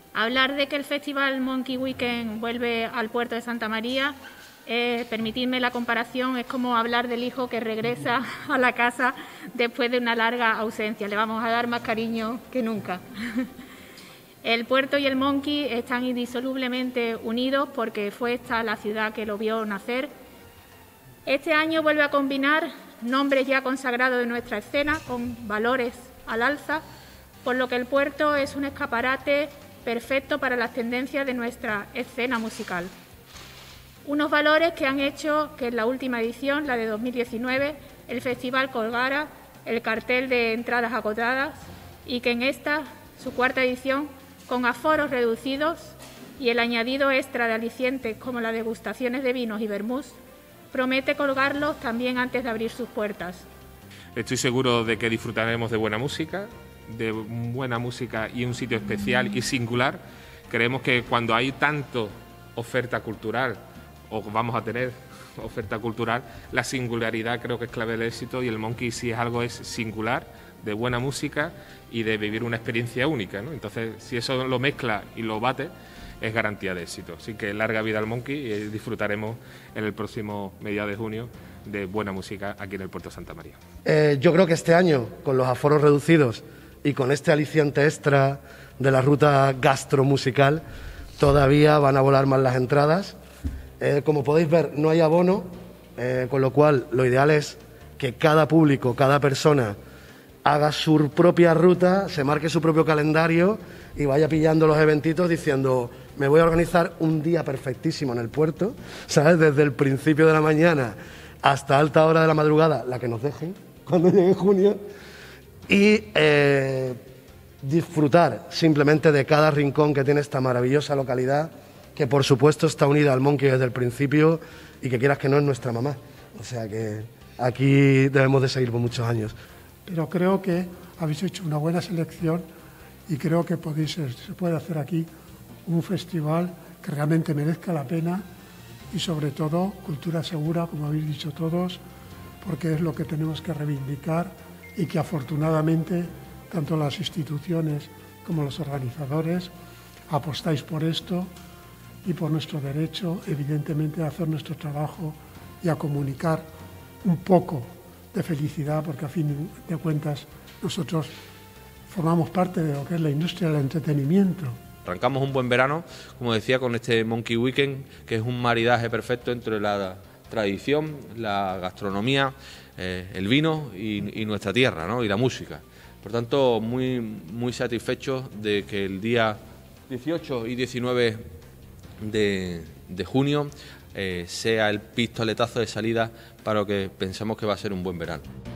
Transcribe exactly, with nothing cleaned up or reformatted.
Hablar de que el Festival Monkey Weekend vuelve al puerto de Santa María, eh, permitidme la comparación, es como hablar del hijo que regresa a la casa después de una larga ausencia. Le vamos a dar más cariño que nunca. El puerto y el Monkey están indisolublemente unidos porque fue esta la ciudad que lo vio nacer. Este año vuelve a combinar nombres ya consagrados de nuestra escena con valores al alza, por lo que el puerto es un escaparate perfecto para las tendencias de nuestra escena musical. Unos valores que han hecho que en la última edición, la de dos mil diecinueve, el festival colgara el cartel de entradas agotadas y que en esta, su cuarta edición, con aforos reducidos y el añadido extra de alicientes como las degustaciones de vinos y vermús, promete colgarlos también antes de abrir sus puertas. Estoy seguro de que disfrutaremos de buena música, de buena música y un sitio especial y singular. Creemos que cuando hay tanto oferta cultural, o vamos a tener oferta cultural, la singularidad creo que es clave del éxito, y el Monkey, si es algo, es singular, de buena música y de vivir una experiencia única, ¿no? Entonces, si eso lo mezcla y lo bate, es garantía de éxito. Así que larga vida al Monkey y disfrutaremos en el próximo mediados de junio de buena música aquí en el puerto de Santa María. Eh, yo creo que este año, con los aforos reducidos y con este aliciente extra de la ruta gastromusical, todavía van a volar más las entradas. Eh, como podéis ver, no hay abono, eh, con lo cual lo ideal es que cada público, cada persona, haga su propia ruta, se marque su propio calendario y vaya pillando los eventitos diciendo: me voy a organizar un día perfectísimo en el puerto, ¿sabes? Desde el principio de la mañana hasta alta hora de la madrugada, la que nos dejen cuando llegue junio, y eh, disfrutar simplemente de cada rincón que tiene esta maravillosa localidad, que por supuesto está unida al Monkey desde el principio y que quieras que no es nuestra mamá. O sea que aquí debemos de seguir por muchos años. Pero creo que habéis hecho una buena selección y creo que podéis, se puede hacer aquí un festival que realmente merezca la pena y sobre todo cultura segura, como habéis dicho todos, porque es lo que tenemos que reivindicar y que afortunadamente tanto las instituciones como los organizadores apostáis por esto y por nuestro derecho, evidentemente, a hacer nuestro trabajo y a comunicar un poco de felicidad, porque a fin de cuentas nosotros formamos parte de lo que es la industria del entretenimiento. Arrancamos un buen verano, como decía, con este Monkey Weekend, que es un maridaje perfecto entre la tradición, la gastronomía, eh, el vino y, y nuestra tierra, ¿no? Y la música. Por tanto, muy, muy satisfechos de que el día dieciocho y diecinueve de, de junio eh, sea el pistoletazo de salida para lo que pensamos que va a ser un buen verano.